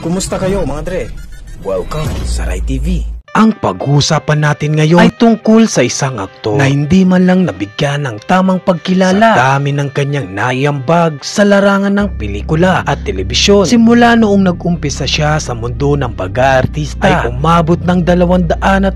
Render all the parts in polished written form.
Kumusta kayo mga dre? Welcome sa Rai TV. Ang pag-uusapan natin ngayon ay tungkol sa isang aktor na hindi man lang nabigyan ng tamang pagkilala sa dami ng kanyang naiambag sa larangan ng pelikula at telebisyon. Simula noong nag-umpisa siya sa mundo ng pag-aartista ay umabot ng 225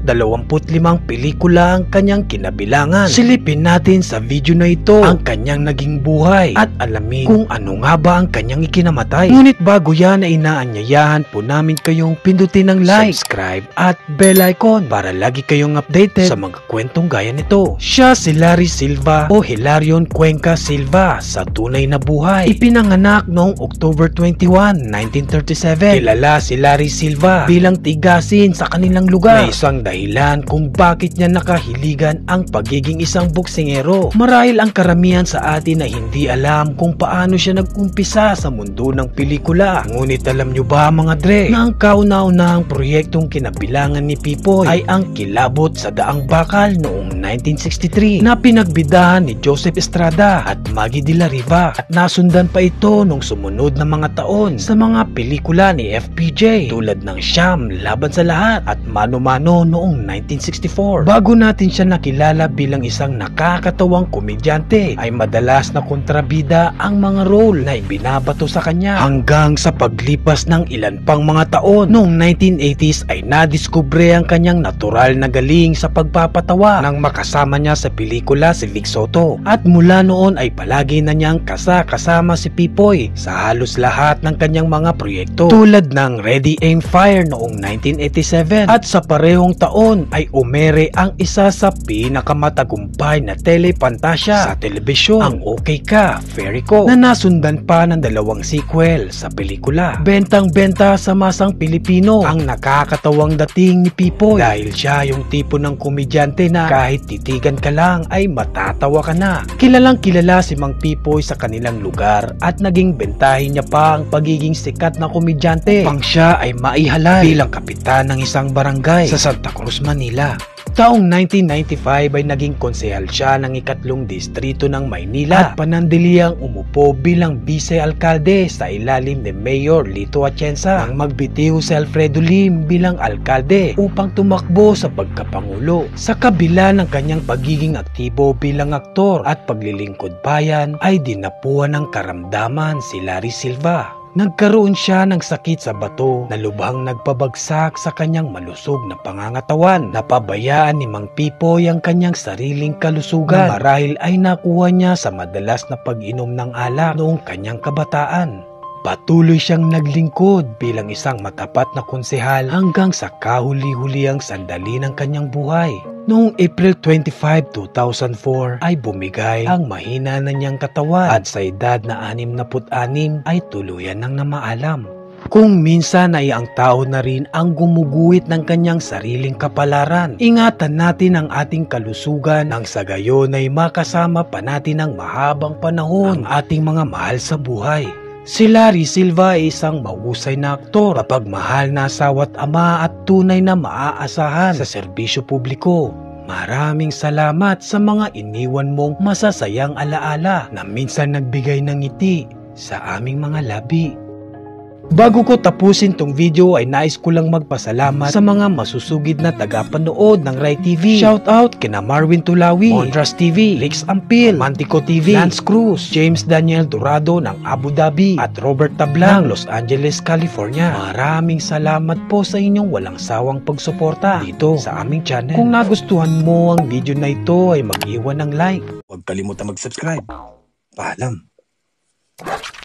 pelikula ang kanyang kinabilangan. Silipin natin sa video na ito ang kanyang naging buhay at alamin kung ano nga ba ang kanyang ikinamatay. Ngunit bago yan ay inaanyayahan po namin kayong pindutin ng like, subscribe at bell icon para lagi kayong updated sa mga kwentong gaya nito. Siya si Larry Silva o Hilarion Cuenca Silva sa tunay na buhay. Ipinanganak noong October 21, 1937. Kilala si Larry Silva bilang tigasin sa kanilang lugar. May isang dahilan kung bakit niya nakahiligan ang pagiging isang boksingero. Marahil ang karamihan sa atin ay hindi alam kung paano siya nag-umpisa sa mundo ng pelikula. Ngunit alam nyo ba mga dre na ang kauna-unahang proyektong kinabilangan ni Pipoy ay ang Kilabot sa Daang Bakal noong 1963 na pinagbidahan ni Joseph Estrada at Maggie de la Riva, at nasundan pa ito nung sumunod na mga taon sa mga pelikula ni FPJ tulad ng Siyam Laban sa Lahat at Mano Mano noong 1964. Bago natin siya nakilala bilang isang nakakatawang komedyante ay madalas na kontrabida ang mga role na ibinabato sa kanya hanggang sa paglipas ng ilan pang mga taon. Noong 1980s ay nadiskubre ang kanyang natural na galing sa pagpapatawa nang makasama niya sa pelikula si Vic Soto, at mula noon ay palagi na niyang kasama si Pipoy sa halos lahat ng kanyang mga proyekto tulad ng Ready Aim Fire noong 1987, at sa parehong taon ay umere ang isa sa pinakamatagumpay na telepantasya sa telebisyon, ang Okay Ka, Fairy Ko, na nasundan pa ng 2 sequel sa pelikula. Bentang-benta sa masang Pilipino ang nakakatawang dating ni Pipoy dahil siya yung tipo ng komedyante na kahit titigan ka lang ay matatawa ka na. Kilalang kilala si Mang Pipoy sa kanilang lugar at naging bentahin niya pa ang pagiging sikat na komedyante upang siya ay maihalal bilang kapitan ng isang barangay sa Santa Cruz, Manila. Taong 1995 ay naging konsehal siya ng 3 distrito ng Maynila at panandaliang umupo bilang vice-alkalde sa ilalim ni Mayor Lito Atienza nang magbitiw si Alfredo Lim bilang alkalde upang tumakbo sa pagkapangulo. Sa kabila ng kanyang pagiging aktibo bilang aktor at paglilingkod bayan ay dinapuan ng karamdaman si Larry Silva. Nagkaroon siya ng sakit sa bato na lubhang nagpabagsak sa kanyang malusog na pangangatawan. Napabayaan ni Mang Pipoy ang kanyang sariling kalusugan na marahil ay nakuha niya sa madalas na pag-inom ng alak noong kanyang kabataan. Patuloy siyang naglingkod bilang isang matapat na konsehal hanggang sa kahuli-huliang sandali ng kanyang buhay. Noong April 25, 2004 ay bumigay ang mahina na niyang katawan at sa edad na 66 ay tuluyan ng namaalam. Kung minsan ay ang tao na rin ang gumuguhit ng kanyang sariling kapalaran, ingatan natin ang ating kalusugan nang sa gayon ay makasama pa natin ng mahabang panahon ang ating mga mahal sa buhay. Si Larry Silva ay isang mahusay na aktor, mapagmahal na asawa at ama at tunay na maaasahan sa serbisyo publiko. Maraming salamat sa mga iniwan mong masasayang alaala na minsan nagbigay ng ngiti sa aming mga labi. Bago ko tapusin tong video ay nais ko lang magpasalamat sa mga masusugid na tagapanood ng Rai TV. Shout out kina Marwin Tulawi, Mondras TV, Lix Ampil, Mantico TV, Lance Cruz, James Daniel Dorado ng Abu Dhabi at Robert Tablang ng Los Angeles, California. Maraming salamat po sa inyong walang sawang pagsuporta dito sa aming channel. Kung nagustuhan mo ang video na ito ay mag-iwan ng like. Huwag kalimutan mag-subscribe. Paalam.